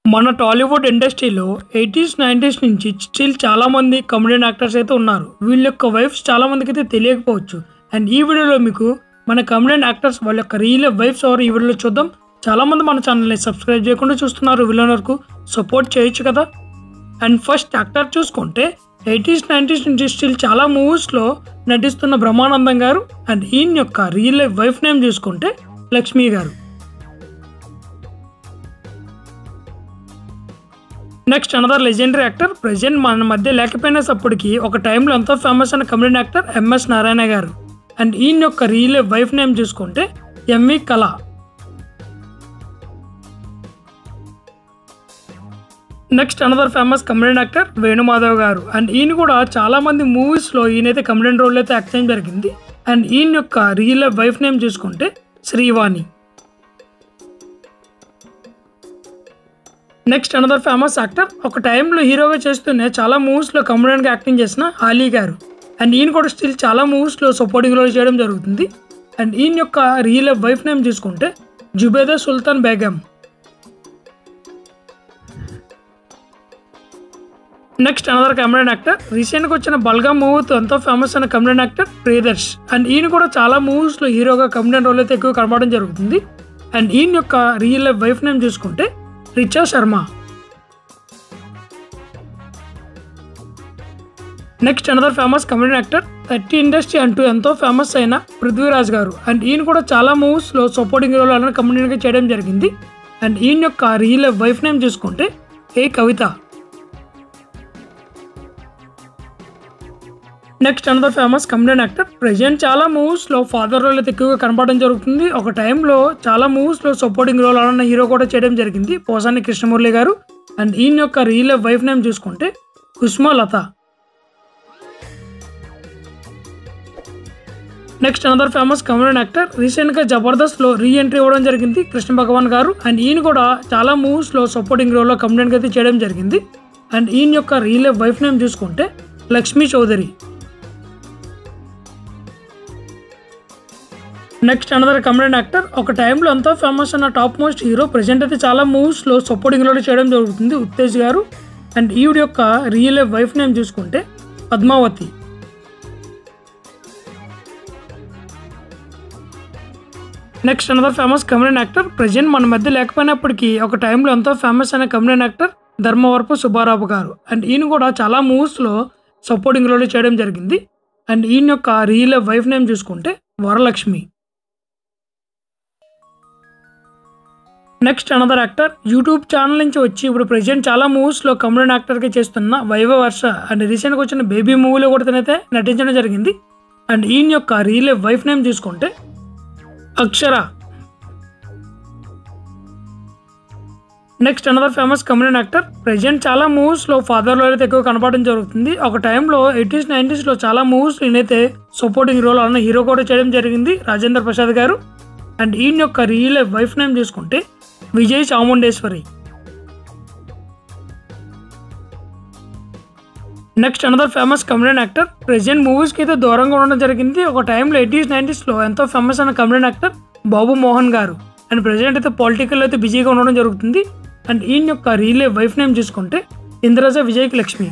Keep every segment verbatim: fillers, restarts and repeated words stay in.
మన టాలీవుడ్ ఇండస్ట్రీలో eighties nineties నుంచి స్టిల్ చాలా మంది కమెడియన్ యాక్టర్స్ అయితే ఉన్నారు. వీళ్ళ యొక్క వైఫ్స్ చాలా మందికి అయితే తెలియకపోవచ్చు. అండ్ ఈ వీడియోలో మీకు మన కమెడియన్ యాక్టర్స్ వాళ్ళ యొక్క రియల్ వైఫ్స్ ఎవరు ఈ వీడియోలో చూద్దాం. చాలా మంది మన ఛానల్ని సబ్స్క్రైబ్ చేయకుండా చూస్తున్నారు. వీళ్ళ వరకు సపోర్ట్ చేయొచ్చు కదా. అండ్ ఫస్ట్ యాక్టర్ చూసుకుంటే ఎయిటీస్ నైంటీస్ నుంచి స్టిల్ చాలా మూవీస్లో నటిస్తున్న బ్రహ్మానందం గారు. అండ్ ఈయన యొక్క రియల్ లైఫ్ వైఫ్ నేమ్ చూసుకుంటే లక్ష్మి గారు. Next another legendary actor, present మన మధ్య లేకపోయినా అప్పటికి ఒక టైంలో ఎంతో ఫేమస్ అయిన కమెడియన్ యాక్టర్ ఎంఎస్ నారాయణ గారు. అండ్ ఈయన యొక్క రియల్ వైఫ్ నేమ్ చూసుకుంటే M V Kala. Next another famous comedian actor Venumadhav గారు. అండ్ ఈయన కూడా చాలా మంది మూవీస్లో ఈయనైతే కమెడియన్ రోల్ అయితే యాక్ట్ చేయడం జరిగింది. అండ్ ఈయన యొక్క రియల్ వైఫ్ నేమ్ చూసుకుంటే Srivani. Next another famous actor, ఒక టైంలో హీరోగా చేస్తూనే చాలా మూవీస్లో కమెడియన్గా యాక్టింగ్ చేసిన ఆలీ గారు. అండ్ ఈయన కూడా స్టిల్ చాలా మూవీస్లో సపోర్టింగ్ రోల్ చేయడం జరుగుతుంది. అండ్ ఈయన యొక్క రియల్ వైఫ్ నేమ్ చూసుకుంటే Zubeda Sultan Begum. Next another comedian actor, రీసెంట్గా వచ్చిన బల్గా మూవీతో ఎంతో ఫేమస్ అయిన కమెడియన్ యాక్టర్ ప్రియదర్శ్. అండ్ ఈయన కూడా చాలా మూవీస్లో హీరోగా కమెడియన్ రోల్ అయితే ఎక్కువ కనబడడం జరుగుతుంది. అండ్ ఈయన యొక్క రియల్ వైఫ్ నేమ్ చూసుకుంటే Richa Sharma. Next another famous comedian actor, thirty industry అంటూ ఎంతో ఫేమస్ అయిన పృథ్వీరాజ్ గారు. అండ్ ఈయన కూడా చాలా మూవీస్లో సపోర్టింగ్ రోల్ అనేది కమెడియన్గా చేయడం జరిగింది. అండ్ ఈయన యొక్క రియల్ వైఫ్ నేమ్ చూసుకుంటే A Kavitha. Next another famous comedian actor, present చాలా మూవీస్లో ఫాదర్ రోల్ అయితే ఎక్కువగా కనపడడం జరుగుతుంది. ఒక టైంలో చాలా మూవీస్లో సపోర్టింగ్ రోల్ అన్న హీరో కూడా చేయడం జరిగింది, పోసాని కృష్ణమురళి గారు. అండ్ ఈయన యొక్క రియల్ వైఫ్ నేమ్ చూసుకుంటే Kusmalatha. Next another famous comedian actor, రీసెంట్గా జబర్దస్త్లో రీ ఎంట్రీ ఇవ్వడం జరిగింది కృష్ణ భగవాన్ గారు. అండ్ ఈయన కూడా చాలా మూవీస్లో సపోర్టింగ్ రోల్లో కమెడియన్గా అయితే చేయడం జరిగింది. అండ్ ఈయన యొక్క రియల్ వైఫ్ నేమ్ చూసుకుంటే Lakshmi Chowdary. Next another comedian actor, ఒక టైంలో ఎంతో ఫేమస్ అయిన టాప్ మోస్ట్ హీరో, ప్రెజెంట్ అయితే చాలా మూవీస్లో సపోర్టింగ్ రోల్ చేయడం జరుగుతుంది, ఉత్తేజ్ గారు. అండ్ ఈవిడ యొక్క రియల్ వైఫ్ నేమ్ చూసుకుంటే Padmavathi. Next another famous comedian actor, present మన మధ్య లేకపోయినప్పటికీ ఒక టైంలో ఎంతో ఫేమస్ అయిన కమెడియన్ యాక్టర్ ధర్మవరపు సుబ్బారావు గారు. అండ్ ఈయన కూడా చాలా మూవీస్లో సపోర్టింగ్ రోల్ చేయడం జరిగింది. అండ్ ఈయన యొక్క రియల్ వైఫ్ నేమ్ చూసుకుంటే Varalakshmi. Next another actor, YouTube channel నుంచి వచ్చి ఇప్పుడు ప్రెజెంట్ చాలా మూవీస్లో కమెడియన్ యాక్టర్గా చేస్తున్న వైభవ్ వర్ష. అండ్ రీసెంట్గా వచ్చిన బేబీ మూవీలో కూడా తనైతే నటించడం జరిగింది. అండ్ ఈయన యొక్క రియల్ వైఫ్ నేమ్ చూసుకుంటే Akshara. Next another famous comedian actor, present చాలా మూవీస్లో ఫాదర్ రోల్ అయితే ఎక్కువ కనపడడం జరుగుతుంది. ఒక టైంలో ఎయిటీస్ నైంటీస్లో చాలా మూవీస్ ఈయనైతే సపోర్టింగ్ రోల్ అన్న హీరో కూడా చేయడం జరిగింది, రాజేంద్ర ప్రసాద్ గారు. అండ్ ఈయన యొక్క రియల్ వైఫ్ నేమ్ చూసుకుంటే Vijay Chamundeswari. Next another famous comedian actor, present మూవీస్కి అయితే దూరంగా ఉండడం జరిగింది. ఒక టైంలో ఎయిటీస్ నైంటీస్లో ఎంతో ఫేమస్ అయిన కమెడియన్ యాక్టర్ బాబు మోహన్ గారు. అండ్ ప్రెజెంట్ అయితే పొలిటికల్ అయితే బిజీగా ఉండడం జరుగుతుంది. అండ్ ఈయన యొక్క రియల్ వైఫ్ నేమ్ చూసుకుంటే Indraja Vijay Lakshmi.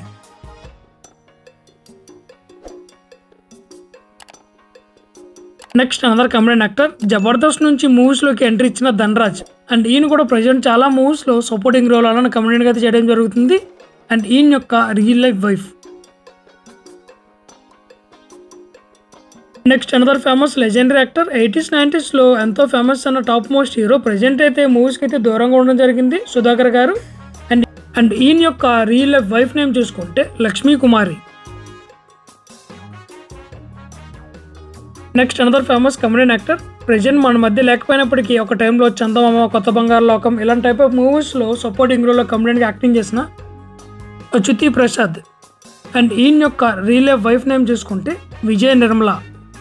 Next another comedian actor, Jabardasth నుంచి మూవీస్లోకి ఎంట్రీ ఇచ్చిన ధనరాజ్. అండ్ ఈయన కూడా ప్రెజెంట్ చాలా మూవీస్లో సపోర్టింగ్ రోల్ అన్న కమెడియన్గా అయితే చేయడం జరుగుతుంది. అండ్ ఈయన యొక్క real life wife. Next another famous legendary actor, eighties నైంటీస్లో ఎంతో ఫేమస్ అయిన టాప్ మోస్ట్ హీరో, ప్రెజెంట్ అయితే మూవీస్కి అయితే దూరంగా ఉండడం జరిగింది, సుధాకర్ గారు. అండ్ అండ్ ఈయన యొక్క రియల్ లైఫ్ వైఫ్ నేమ్ చూసుకుంటే Lakshmi Kumari. Next another famous comedian actor, present మన మధ్య లేకపోయినప్పటికీ ఒక టైంలో చందమామ, కొత్త బంగారు లోకం ఇలాంటి టైప్ ఆఫ్ మూవీస్లో సపోర్టింగ్ రోల్లో కమెడియన్గా యాక్టింగ్ చేసిన అచ్యుతి ప్రసాద్. అండ్ ఈయన యొక్క రియల్ లైఫ్ వైఫ్ నేమ్ చూసుకుంటే Vijaya Nirmala.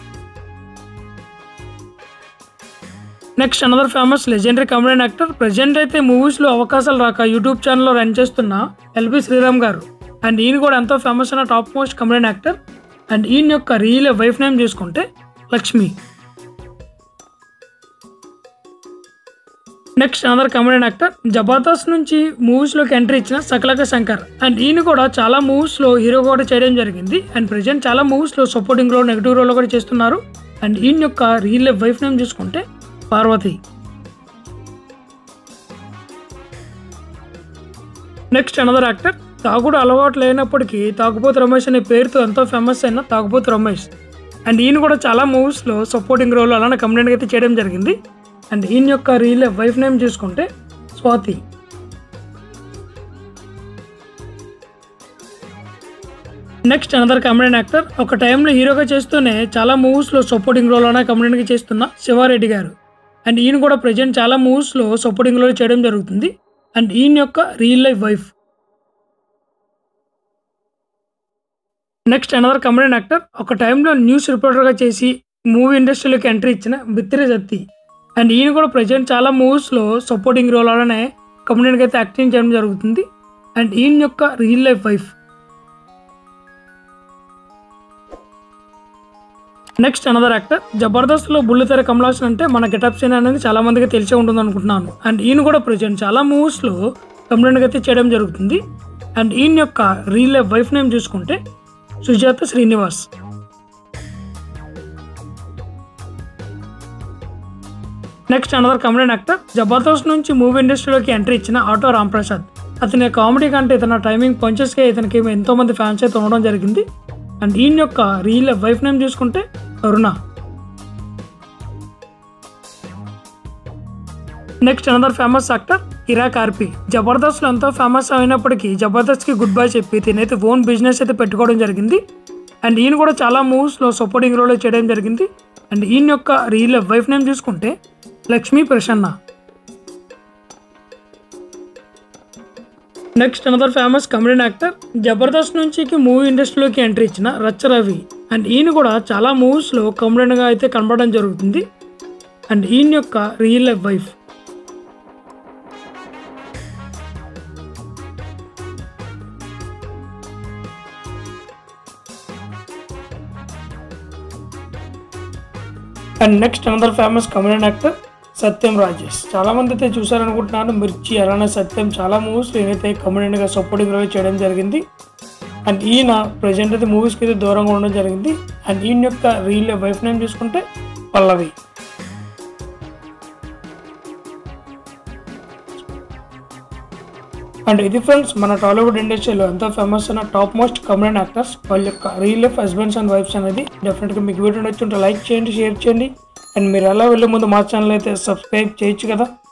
Next another famous legendary comedian actor, present అయితే మూవీస్లో అవకాశాలు రాక యూట్యూబ్ ఛానల్లో రన్ చేస్తున్న ఎల్బి శ్రీరామ్ గారు. అండ్ ఈయన కూడా ఎంతో ఫేమస్ అయిన top most comedian actor. And ఈయన యొక్క రియల్ వైఫ్ నేమ్ చూసుకుంటే Lakshmi. Next another comedian actor Jabardasth నుంచి మూవీస్ లోకి ఎంట్రీ ఇచ్చిన సకలక శంకర్. అండ్ ఈయన కూడా చాలా మూవీస్ లో హీరో కూడా చేయడం జరిగింది. అండ్ ప్రెజెంట్ చాలా మూవీస్ లో సపోర్టింగ్ రోల్, నెగిటివ్ రోల్ కూడా చేస్తున్నారు. అండ్ ఈయన యొక్క రియల్ లైఫ్ వైఫ్ నేమ్ చూసుకుంటే పార్వతి. నెక్స్ట్ అనదర్ యాక్టర్ తాగుడు అలవాటు లేనప్పటికీ తాగుబోతు రమేష్ అనే పేరుతో ఎంతో ఫేమస్ అయిన తాగుబోతు రమేష్. అండ్ ఈయన కూడా చాలా మూవీస్ లో సపోర్టింగ్ రోల్ అలానే కమెడియన్ అయితే చేయడం జరిగింది. అండ్ ఈయన యొక్క రియల్ లైఫ్ వైఫ్ నేమ్ చూసుకుంటే Swathi. Next another comedian actor ఒక టైంలో హీరోగా చేస్తూనే చాలా మూవీస్లో సపోర్టింగ్ రోల్ అనే కమెడియన్గా చేస్తున్న శివారెడ్డి గారు. అండ్ ఈయన కూడా ప్రజెంట్ చాలా మూవీస్లో సపోర్టింగ్ రోల్ చేయడం జరుగుతుంది. అండ్ ఈయన యొక్క real life wife. Next another comedian actor ఒక టైంలో న్యూస్ రిపోర్టర్గా చేసి మూవీ ఇండస్ట్రీలోకి ఎంట్రీ ఇచ్చిన బిత్తిరి సత్తి. అండ్ ఈయన కూడా ప్రజెంట్ చాలా మూవీస్లో సపోర్టింగ్ రోల్ అలానే కమెడియన్గా అయితే యాక్టింగ్ చేయడం జరుగుతుంది. అండ్ ఈయన యొక్క real life wife. Next another actor జబర్దస్త్లో బుల్లితెర కమల్ హాసన్ అంటే మన గెటప్ సీన్ అనేది చాలా మందికి తెలిసే ఉంటుంది అనుకుంటున్నాను. అండ్ ఈయన కూడా ప్రజెంట్ చాలా మూవీస్లో కమెడియన్గా అయితే చేయడం జరుగుతుంది. అండ్ ఈయన యొక్క రియల్ లైఫ్ వైఫ్ నేమ్ చూసుకుంటే Sujatha Srinivas. Next another comedian actor Jabardasth నుంచి మూవీ ఇండస్ట్రీలోకి ఎంట్రీ ఇచ్చిన ఆటో రాంప్రసాద్. అతని కామెడీ కంటే ఇతని టైమింగ్ పంచెస్కి ఇతనికి ఎంతో మంది ఫ్యాన్స్ అయితే ఉండడం జరిగింది. అండ్ ఈయన యొక్క రియల్ లైఫ్ వైఫ్ నేమ్ చూసుకుంటే Aruna. Next another famous actor ఇరా కార్పి. జబర్దస్త్లో ఎంతో ఫేమస్ అయినప్పటికీ జబర్దస్త్కి గుడ్ బై చెప్పి తినైతే ఓన్ బిజినెస్ అయితే పెట్టుకోవడం జరిగింది. అండ్ ఈయన కూడా చాలా మూవీస్లో సపోర్టింగ్ రోల్ చేయడం జరిగింది. అండ్ ఈయన యొక్క రియల్ లైఫ్ వైఫ్ నేమ్ చూసుకుంటే Lakshmi Prasanna. Next another famous comedian actor Jabardasth నుంచి మూవీ ఇండస్ట్రీలోకి ఎంట్రీ ఇచ్చిన రచ్చ రవి. అండ్ ఈయన కూడా చాలా మూవీస్లో కమెడియన్గా అయితే కనబడడం జరుగుతుంది. అండ్ ఈయన యొక్క real life wife. And next another famous comedian actor Satyam Rajesh. చాలా మంది అయితే చూసారనుకుంటున్నాను. మిర్చి అలానే సత్యం చాలా మూవీస్ ఈయనైతే కమెడియన్గా సపోర్టింగ్ రోల్ చేయడం జరిగింది. అండ్ ఈయన ప్రజెంట్ అయితే మూవీస్కి అయితే దూరంగా ఉండడం జరిగింది. అండ్ ఈయన యొక్క రియల్ వైఫ్ నేమ్ చూసుకుంటే పల్లవి. అండ్ ఇది ఫ్రెండ్స్ మన టాలీవుడ్ ఇండస్ట్రీలో ఎంతో ఫేమస్ అయిన టాప్ మోస్ట్ కమెడియన్ యాక్టర్స్ వాళ్ళ యొక్క real life husbands and wives అనేది. డెఫినెట్గా మీకు వీడియో నచ్చుంటే లైక్ చేయండి, షేర్ చేయండి. అండ్ మీరు ఎలా వెళ్ళే ముందు మా ఛానల్ అయితే సబ్స్క్రైబ్ చేయొచ్చు కదా.